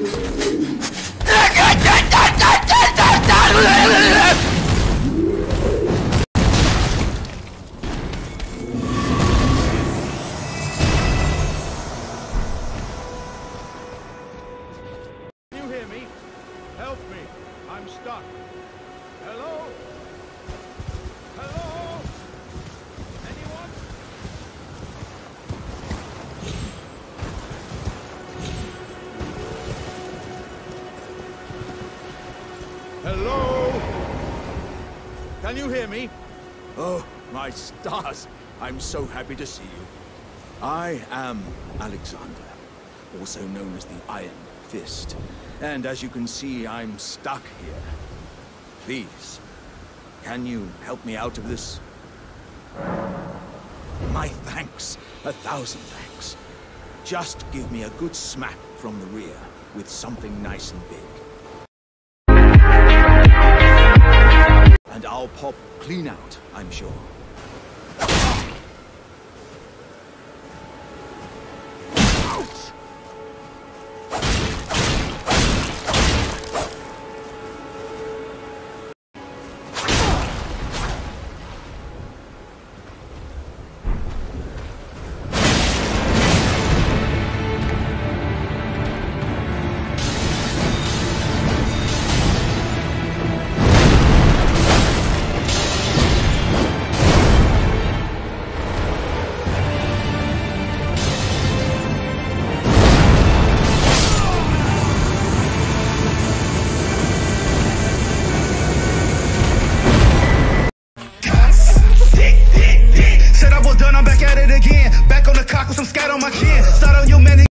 You hear me? Help me. I'm stuck. Hello? Hello? Anyone? Hello? Can you hear me? Oh, my stars! I'm so happy to see you. I am Alexander, also known as the Iron Fist. And as you can see, I'm stuck here. Please, can you help me out of this? My thanks. 1,000 thanks. Just give me a good smack from the rear with something nice and big. And I'll pop clean out, I'm sure.